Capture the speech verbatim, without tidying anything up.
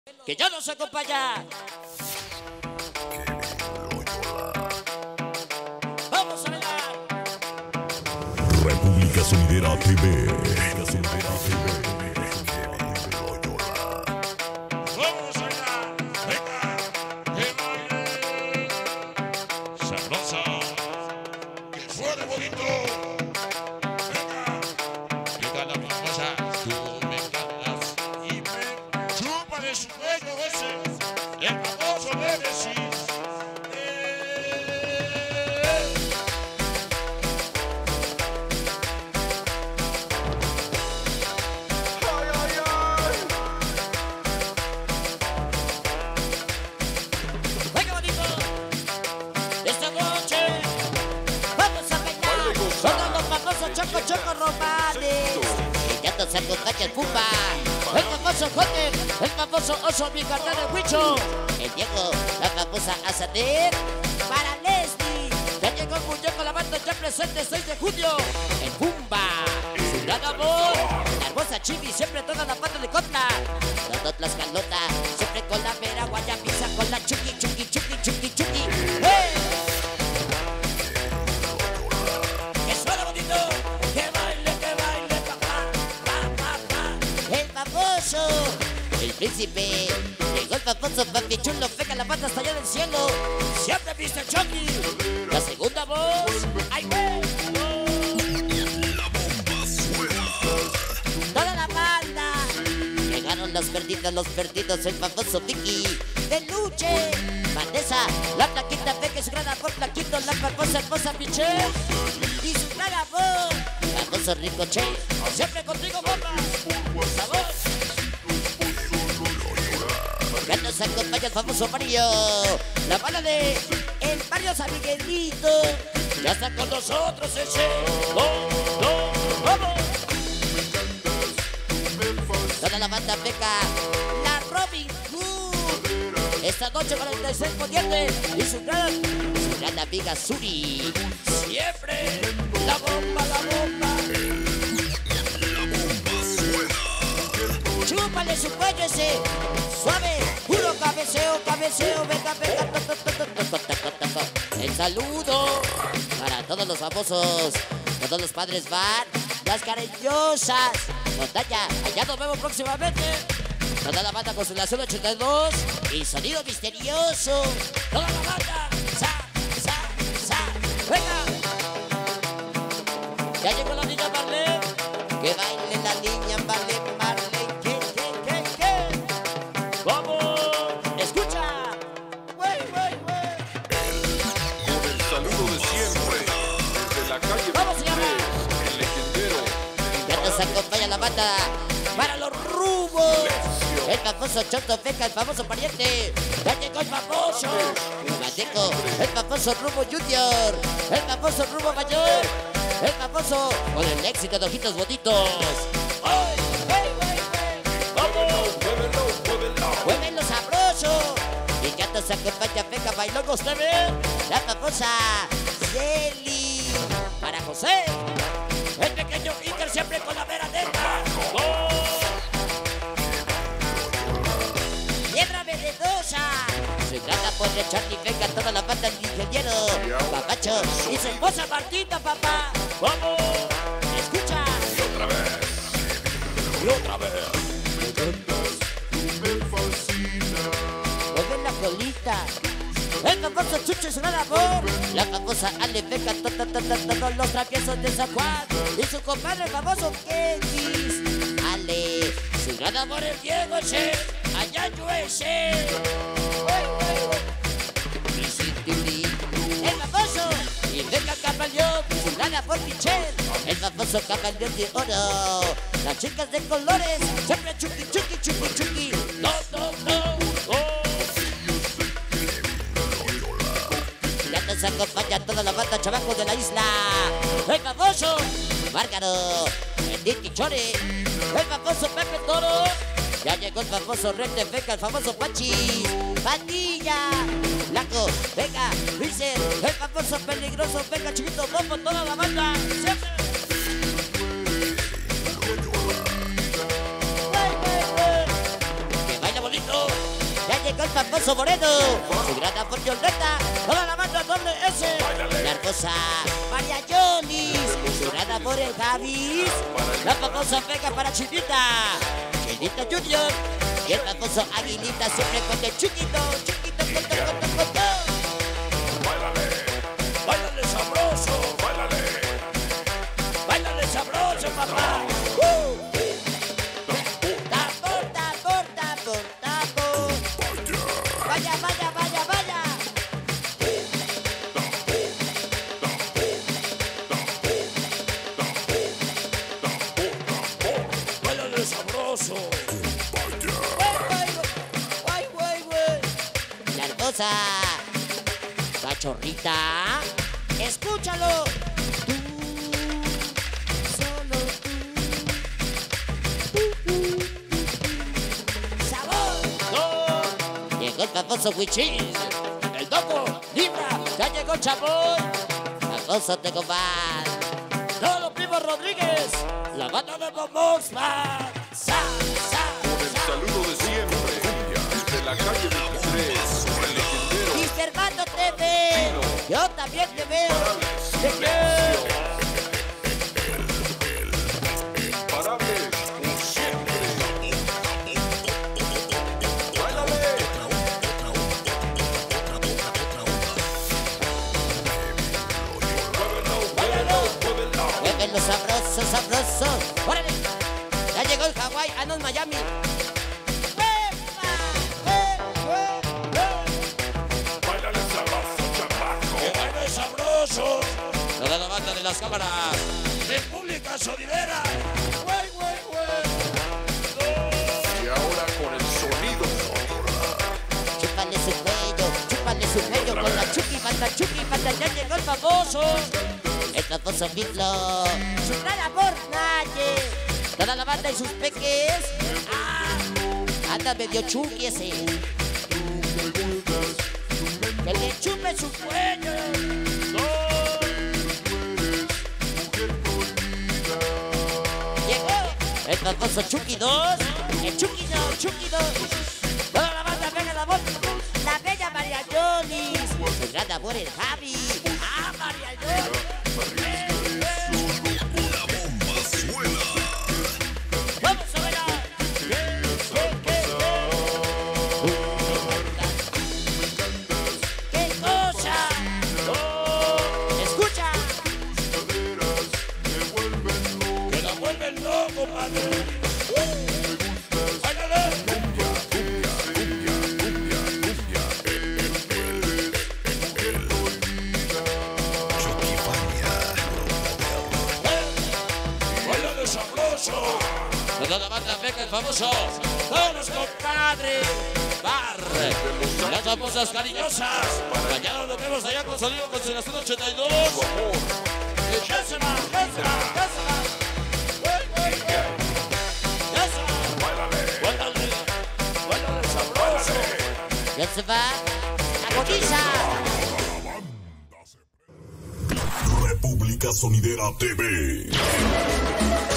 que ya nos acompaña. Vamos a bailar. República Sonidera T V. República Sonidera T V. Vamos a bailar. Venga, que baile. Sabrosa. Que suene bonito. Venga. Grita las famosas. Tú me encantas. Y me chupa de su cuello ese. El famoso Nemesis. Choco, choco, romales. Y ya nos acompaña el Pumba, el famoso Joker, el famoso Oso, mi carnal el Huicho, el Diego, la famosa Azater, para Leslie. Ya llegó el muñeco, la banda ya presente seis de junio. El Pumba, su gran amor, la hermosa Chibi, siempre toda la banda de Cotla. Todo Tlaxcalota, siempre con la mera guayabisa, con la chuki, chuki, chuki, chuki, chuki. ¡Hey! El príncipe, llegó el famoso papi chulo, pega la pata hasta allá del cielo. Siempre mister Chucky, la segunda voz. ¡Ay, güey! Toda la banda. Llegaron los perdidos, los perdidos, el famoso Vicky, de Luche. Vanessa, la plaquita, Peque, su gran amor, plaquito, la famosa hermosa Michelle. Y su gran amor, famoso Ricochet. Siempre contigo, bomba. Sabor. Ya nos acompaña el famoso Mario, la bala de el Mario San Miguelito. Ya está con nosotros ese. ¡Oh, oh, vamos! Toda la banda Beca, la Robin Hood. Esta noche cuarenta y seis ponientes y su gran, su gran amiga Suri. Siempre la bomba, la bomba. Chúpale su cuello ese, suave, puro cabeceo, cabeceo, venga, venga, to, to, to, to, to, to, to, to. El saludo para todos los famosos, todos los padres van, las cariñosas, montaña, allá nos vemos próximamente. Toda la banda Constelación ochenta y dos y Sonido Misterioso, toda la banda, sa, sa, sa, venga. Ya llegó la niña Marlene, que baile la niña Marlene, Marlene. ¡Vamos! ¡Escucha! ¡Wey, wey, wey! Con el saludo de siempre, desde la calle ¡Vamos, señora! el legendero. Ya nos acompaña la banda para los rumos. El famoso Choto Feca, el famoso pariente. Ya llegó el famoso Mateco, el famoso Rubo Junior, el famoso Rubo Mayor, el famoso con el éxito de Ojitos Bonitos. ¡Ay! ¡Wey, wey, wey! ¡Vamos! ¡Muévelo sabroso! Y ya nos acompaña Feca Bailongos T V, la famosa Celi. Para José, el pequeño Iker siempre con la vera neta. ¡Oh! Piedra Venenosa. Su gran amor de Charlie Feca, toda la banda del ingeniero Papacho y su esposa Martita, papá. ¡Vamos! ¡Escucha! Y otra vez. Y otra vez. Mueve la colita. El famoso Chucho es su gran amor. La famosa Ale Feca, to, to, to, to, todos los traviesos de San Juan. Y su compadre el famoso Kentis. Ale, su gran amor el Diego ese, allá en U S A. El famoso y Feca Camaleón, su gran amor Michelle. El famoso Camaleón de oro. Las chicas de colores, siempre chuki, chuki, chuki, chuki. No, no, no. Oh. Ya nos acompaña toda la banda chavacos de la isla. El famoso Márgaro, el Dicky Chore, el famoso Pepe Toro. Ya llegó el famoso Rente Feca, el famoso Pachi, Pandilla, Blanco, venga, Luiser, el famoso peligroso, venga, chiquito, bombo, toda la banda. Siempre. Que baila bonito. famoso Moreno, su gran amor Violeta, toda la banda doble S, la hermosa María Yolis, su gran amor el Javis, la famosa Vega para Chinita, Chinita Junior, y el famoso Aguilita siempre con el chiquito, chiquito, coto, coto, coto. Báilale, báilale sabroso, báilale, báilale sabroso, papá. Uh. Tambor, tambor, tambor, tambor. Vaya, vaya, vaya, vaya. Báilale sabroso. Guay, guay, guay. La hermosa Cachorrita, escúchalo. Tú, solo tú. ¡Sabor! No, Llegó el famoso Wichis, el doco, Libra, ya llegó el Chapoy, famoso Tecomán, todos los primos Rodríguez, la banda de Bomoxman, sa, sa, Con el saludo de siempre, desde la calle veintitrés, el legendero mister Mando T V, yo también te veo, te quiero. Imparables, como siempre. Báilale. Muévelo sabroso, sabroso, órale, ya llegó el Hawái, ah no, es Miami. báilale sabroso, chamaco. Que baile sabroso. Toda la banda de las cámaras. República Sonidera. Güey, güey, güey. Y ahora con el sonido. Chúpale su cuello, chúpale su cuello con la chuki, banda, chuki, banda, ya llegó el famoso. El famoso Mitlo. Su gran amor, Naye. Toda la banda y sus peques. Ah, anda medio chuki ese. Que le chupe su cuello. Llegó el famoso Chucky dos. El Chucky dos, Chucky dos. Toda la banda pega la voz. La bella María Yolis. Su gran amor el Javi. Ah, María Yolis. Vamos a bailar. ¡Qué cosa! ¡Escucha! Que la vuelven loco, padre. Báilale. Báilale sabroso. Toda la banda pega el famoso. Todos los compadres. Bar. Las famosas cariñosas. Mañana nos vemos allá con Sonido Constelación ochenta y dos. Ya se va, ya se va, ya se va. Güey, güey, güey. Ya se va. Báilale, Báilale, báilale sabroso. ya se va. La cotiza. República Sonidera T V.